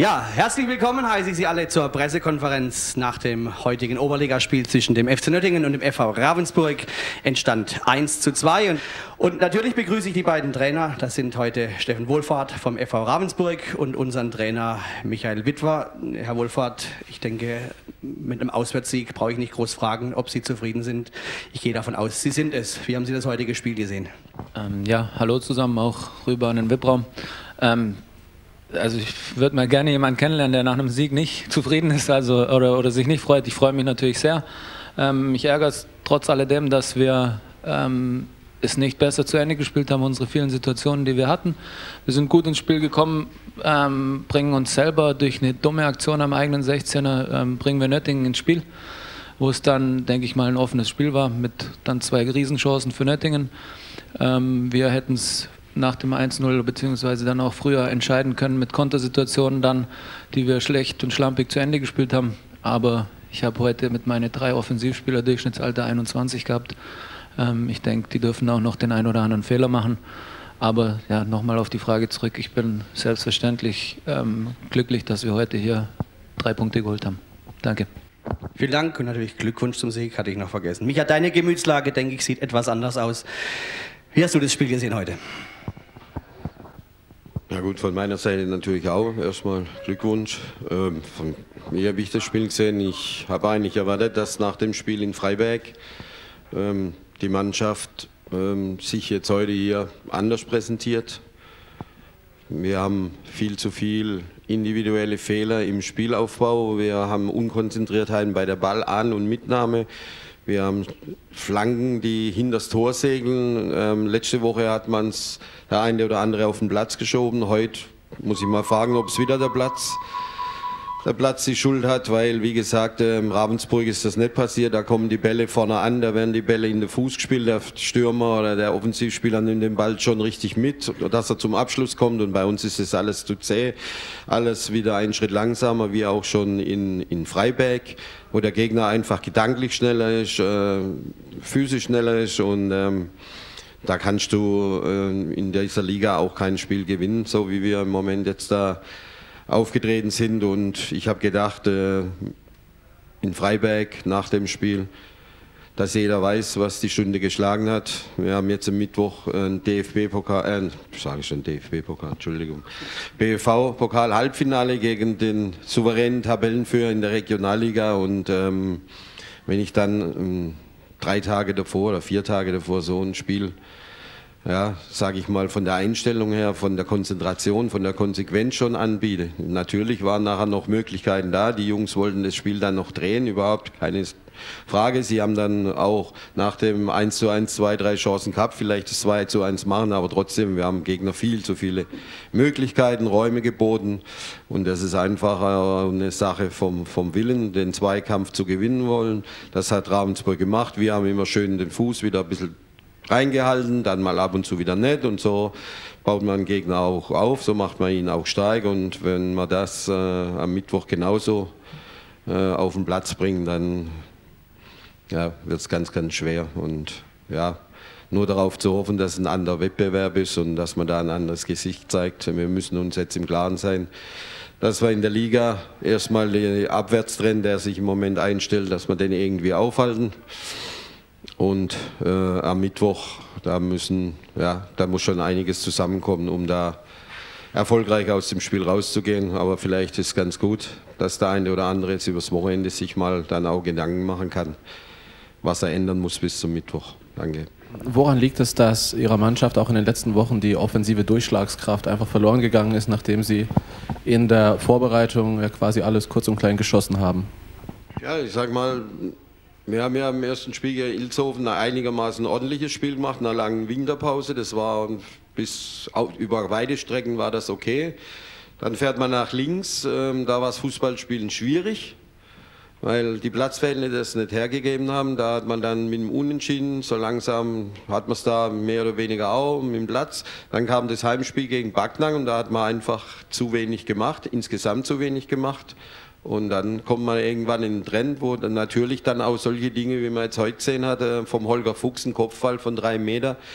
Ja, herzlich willkommen heiße ich Sie alle zur Pressekonferenz nach dem heutigen Oberligaspiel zwischen dem FC Nöttingen und dem FV Ravensburg. Entstand 1:2 und natürlich begrüße ich die beiden Trainer. Das sind heute Steffen Wohlfahrt vom FV Ravensburg und unseren Trainer Michael Witwer. Herr Wohlfahrt, ich denke, mit einem Auswärtssieg brauche ich nicht groß fragen, ob Sie zufrieden sind. Ich gehe davon aus, Sie sind es. Wie haben Sie das heutige Spiel gesehen? Ja, hallo zusammen, auch rüber an den VIP-Raum. Also ich würde mal gerne jemanden kennenlernen, der nach einem Sieg nicht zufrieden ist, also oder sich nicht freut. Ich freue mich natürlich sehr. Mich ärgert es trotz alledem, dass wir es nicht besser zu Ende gespielt haben, unsere vielen Situationen, die wir hatten. Wir sind gut ins Spiel gekommen, bringen uns selber durch eine dumme Aktion am eigenen 16er, bringen wir Nöttingen ins Spiel, wo es dann, denke ich mal, ein offenes Spiel war, mit dann 2 Riesenchancen für Nöttingen. Wir hätten es nach dem 1:0 beziehungsweise dann auch früher entscheiden können mit Kontersituationen dann, die wir schlecht und schlampig zu Ende gespielt haben. Aber ich habe heute mit meinen 3 Offensivspieler Durchschnittsalter 21 gehabt. Ich denke, die dürfen auch noch den einen oder anderen Fehler machen. Aber ja, nochmal auf die Frage zurück. Ich bin selbstverständlich glücklich, dass wir heute hier 3 Punkte geholt haben. Danke. Vielen Dank und natürlich Glückwunsch zum Sieg, hatte ich noch vergessen. Micha, deine Gemütslage, denke ich, sieht etwas anders aus. Wie hast du das Spiel gesehen heute? Ja gut, von meiner Seite natürlich auch. Erstmal Glückwunsch. Von mir habe ich das Spiel gesehen. Ich habe eigentlich erwartet, dass nach dem Spiel in Freiberg die Mannschaft sich jetzt heute hier anders präsentiert. Wir haben viel zu viel individuelle Fehler im Spielaufbau. Wir haben Unkonzentriertheiten bei der Ballan- und Mitnahme. Wir haben Flanken, die hinters Tor segeln. Letzte Woche hat man es der eine oder andere auf den Platz geschoben. Heute muss ich mal fragen, ob es wieder der Platz die Schuld hat, weil, wie gesagt, im Ravensburg ist das nicht passiert. Da kommen die Bälle vorne an, da werden die Bälle in den Fuß gespielt. Der Stürmer oder der Offensivspieler nimmt den Ball schon richtig mit, dass er zum Abschluss kommt. Und bei uns ist das alles zu zäh, alles wieder einen Schritt langsamer, wie auch schon in Freiberg, wo der Gegner einfach gedanklich schneller ist, physisch schneller ist. Und da kannst du in dieser Liga auch kein Spiel gewinnen, so wie wir im Moment jetzt da aufgetreten sind. Und ich habe gedacht, in Freiberg nach dem Spiel, dass jeder weiß, was die Stunde geschlagen hat. Wir haben jetzt am Mittwoch ein DFB-Pokal, Entschuldigung, BV-Pokal-Halbfinale gegen den souveränen Tabellenführer in der Regionalliga. Und wenn ich dann 3 Tage davor oder 4 Tage davor so ein Spiel, ja, sage ich mal, von der Einstellung her, von der Konzentration, von der Konsequenz schon anbiete. Natürlich waren nachher noch Möglichkeiten da. Die Jungs wollten das Spiel dann noch drehen, überhaupt keine Frage. Sie haben dann auch nach dem 1:1 2, 3 Chancen gehabt, vielleicht das 2:1 machen, aber trotzdem, wir haben Gegner viel zu viele Möglichkeiten, Räume geboten. Und das ist einfach eine Sache vom Willen, den Zweikampf zu gewinnen wollen. Das hat Ravensburg gemacht. Wir haben immer schön den Fuß wieder ein bisschen reingehalten, dann mal ab und zu wieder nicht, und so baut man den Gegner auch auf, so macht man ihn auch stark. Und wenn wir das am Mittwoch genauso auf den Platz bringen, dann ja, wird es ganz, ganz schwer. Und ja, nur darauf zu hoffen, dass es ein anderer Wettbewerb ist und dass man da ein anderes Gesicht zeigt. Wir müssen uns jetzt im Klaren sein, dass wir in der Liga erstmal den Abwärtstrend, der sich im Moment einstellt, dass wir den irgendwie aufhalten. Und am Mittwoch, da muss schon einiges zusammenkommen, um da erfolgreich aus dem Spiel rauszugehen. Aber vielleicht ist es ganz gut, dass der eine oder andere jetzt übers Wochenende sich mal dann auch Gedanken machen kann, was er ändern muss bis zum Mittwoch. Danke. Woran liegt es, dass Ihrer Mannschaft auch in den letzten Wochen die offensive Durchschlagskraft einfach verloren gegangen ist, nachdem Sie in der Vorbereitung ja quasi alles kurz und klein geschossen haben? Ja, ich sag mal, wir haben ja im ersten Spiel gegen Ilshofen ein einigermaßen ordentliches Spiel gemacht, nach einer langen Winterpause. Das war über weite Strecken war das okay. Dann fährt man nach links, da war das Fußballspielen schwierig, weil die Platzverhältnisse das nicht hergegeben haben. Da hat man dann mit dem Unentschieden, so langsam hat man es da mehr oder weniger auch mit dem Platz. Dann kam das Heimspiel gegen Backnang und da hat man einfach zu wenig gemacht, insgesamt zu wenig gemacht. Und dann kommt man irgendwann in den Trend, wo dann natürlich dann auch solche Dinge, wie man jetzt heute gesehen hat, vom Holger Fuchs, ein Kopfball von 3 Meter,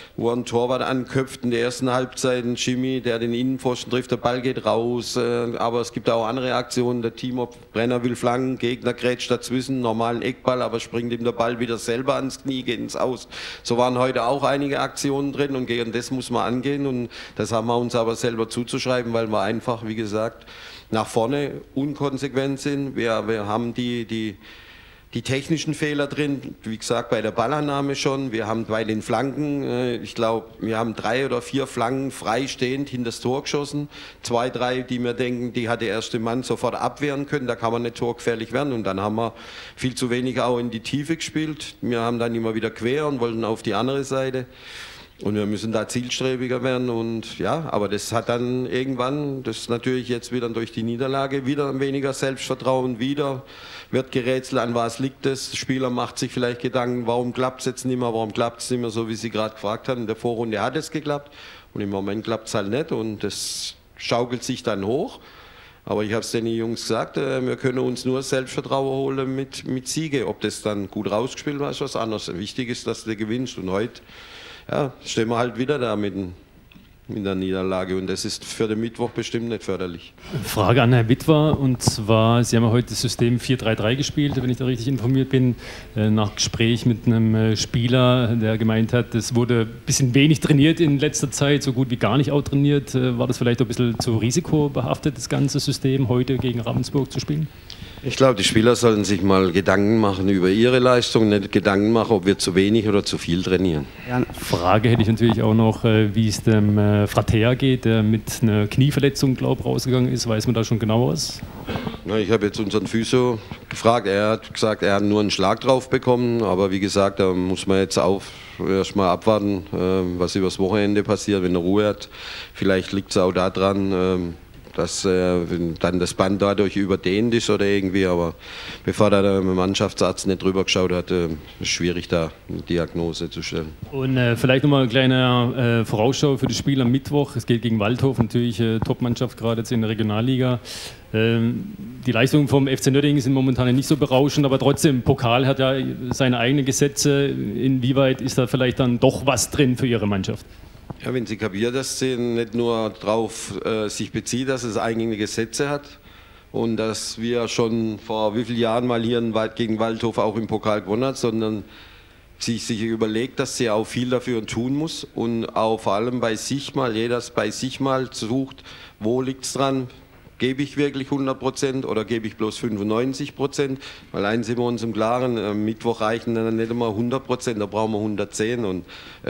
wo er einen Torwart anköpft in der ersten Halbzeit, ein Jimmy, der den Innenpfosten trifft, der Ball geht raus, aber es gibt auch andere Aktionen, der Timo Brenner will flanken, Gegner grätscht dazwischen, normalen Eckball, aber springt ihm der Ball wieder selber ans Knie, geht ins Aus. So waren heute auch einige Aktionen drin und gegen das muss man angehen und das haben wir uns aber selber zuzuschreiben, weil wir einfach, wie gesagt, nach vorne unkonsequent sind. Wir haben die technischen Fehler drin, wie gesagt, bei der Ballannahme schon. Wir haben bei den Flanken, ich glaube, wir haben 3 oder 4 Flanken freistehend hinter das Tor geschossen. 2, 3, die mir denken, die hat der erste Mann sofort abwehren können. Da kann man nicht torgefährlich werden. Und dann haben wir viel zu wenig auch in die Tiefe gespielt. Wir haben dann immer wieder quer und wollten auf die andere Seite. Und wir müssen da zielstrebiger werden und ja, aber das hat dann irgendwann, das ist natürlich jetzt wieder durch die Niederlage, wieder weniger Selbstvertrauen, wieder wird gerätselt, an was liegt es. Der Spieler macht sich vielleicht Gedanken, warum klappt es jetzt nicht mehr, warum klappt es nicht mehr, so wie Sie gerade gefragt haben. In der Vorrunde hat es geklappt und im Moment klappt es halt nicht und das schaukelt sich dann hoch. Aber ich habe es den Jungs gesagt, wir können uns nur Selbstvertrauen holen mit Siege. Ob das dann gut rausgespielt war, ist was anderes. Wichtig ist, dass du gewinnst und heute ja, stehen wir halt wieder da mit der Niederlage und das ist für den Mittwoch bestimmt nicht förderlich. Frage an Herrn Witwer und zwar, Sie haben ja heute das System 4-3-3 gespielt, wenn ich da richtig informiert bin, nach Gespräch mit einem Spieler, der gemeint hat, es wurde ein bisschen wenig trainiert in letzter Zeit, so gut wie gar nicht outtrainiert. War das vielleicht ein bisschen zu risikobehaftet, das ganze System heute gegen Ravensburg zu spielen? Ich glaube, die Spieler sollten sich mal Gedanken machen über ihre Leistung, nicht Gedanken machen, ob wir zu wenig oder zu viel trainieren. Ja, Frage hätte ich natürlich auch noch, wie es dem Frater geht, der mit einer Knieverletzung, glaube ich, rausgegangen ist. Weiß man da schon genaueres? Na, ich habe jetzt unseren Physio gefragt, er hat gesagt, er hat nur einen Schlag drauf bekommen, aber wie gesagt, da muss man jetzt erst mal abwarten, was übers Wochenende passiert, wenn er Ruhe hat. Vielleicht liegt es auch daran, dass dann das Band dadurch überdehnt ist oder irgendwie, aber bevor da der Mannschaftsarzt nicht drüber geschaut hat, ist es schwierig, da eine Diagnose zu stellen. Und vielleicht nochmal eine kleine Vorausschau für das Spiel am Mittwoch. Es geht gegen Waldhof, natürlich Top-Mannschaft gerade jetzt in der Regionalliga. Die Leistungen vom FC Nördlingen sind momentan nicht so berauschend, aber trotzdem, Pokal hat ja seine eigenen Gesetze. Inwieweit ist da vielleicht dann doch was drin für Ihre Mannschaft? Ja, wenn Sie kapieren, dass sie nicht nur darauf sich bezieht, dass es eigene Gesetze hat und dass wir schon vor wie vielen Jahren mal hier gegen Waldhof auch im Pokal gewonnen hat, sondern sich überlegt, dass sie auch viel dafür tun muss und auch vor allem bei sich mal, jeder bei sich mal sucht, wo liegt es dran, gebe ich wirklich 100% oder gebe ich bloß 95%, weil eins sind wir uns im Klaren, am Mittwoch reichen dann nicht immer 100%, da brauchen wir 110 und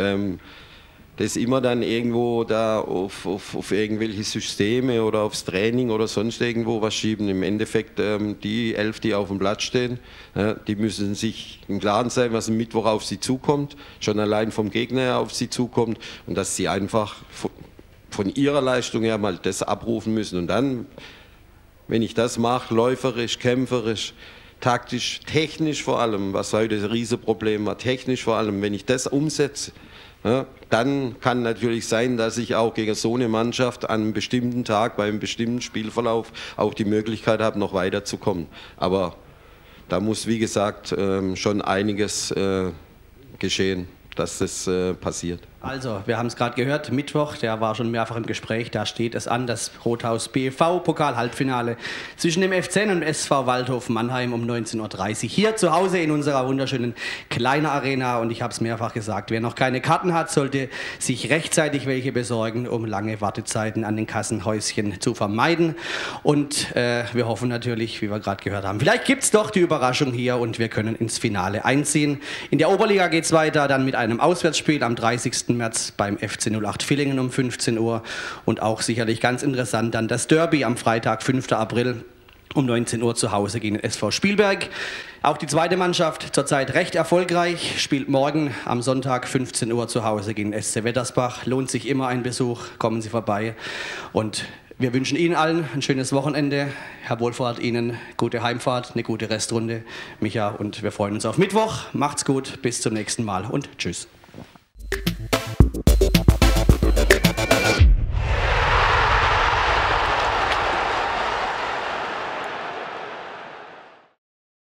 das immer dann irgendwo da auf irgendwelche Systeme oder aufs Training oder sonst irgendwo was schieben. Im Endeffekt die 11, die auf dem Platz stehen, die müssen sich im Klaren sein, was am Mittwoch auf sie zukommt, schon allein vom Gegner her auf sie zukommt und dass sie einfach von ihrer Leistung her mal das abrufen müssen. Und dann, wenn ich das mache, läuferisch, kämpferisch, taktisch, technisch vor allem, was heute das Riesenproblem war, technisch vor allem, wenn ich das umsetze, ja, dann kann natürlich sein, dass ich auch gegen so eine Mannschaft an einem bestimmten Tag, bei einem bestimmten Spielverlauf auch die Möglichkeit habe, noch weiterzukommen. Aber da muss, wie gesagt, schon einiges geschehen, dass das passiert. Also, wir haben es gerade gehört, Mittwoch, der war schon mehrfach im Gespräch, da steht es an, das Rothaus BV-Pokal-Halbfinale zwischen dem FC und dem SV Waldhof Mannheim um 19:30 Uhr. Hier zu Hause in unserer wunderschönen kleinen Arena und ich habe es mehrfach gesagt, wer noch keine Karten hat, sollte sich rechtzeitig welche besorgen, um lange Wartezeiten an den Kassenhäuschen zu vermeiden. Und wir hoffen natürlich, wie wir gerade gehört haben, vielleicht gibt es doch die Überraschung hier und wir können ins Finale einziehen. In der Oberliga geht es weiter, dann mit einem Auswärtsspiel am 30. März beim FC 08 Villingen um 15 Uhr und auch sicherlich ganz interessant dann das Derby am Freitag, 5. April um 19 Uhr zu Hause gegen den SV Spielberg. Auch die zweite Mannschaft zurzeit recht erfolgreich, spielt morgen am Sonntag 15 Uhr zu Hause gegen den SC Wettersbach. Lohnt sich immer ein Besuch, kommen Sie vorbei und wir wünschen Ihnen allen ein schönes Wochenende. Herr Wohlfahrt, Ihnen gute Heimfahrt, eine gute Restrunde. Micha, und wir freuen uns auf Mittwoch. Macht's gut, bis zum nächsten Mal und tschüss.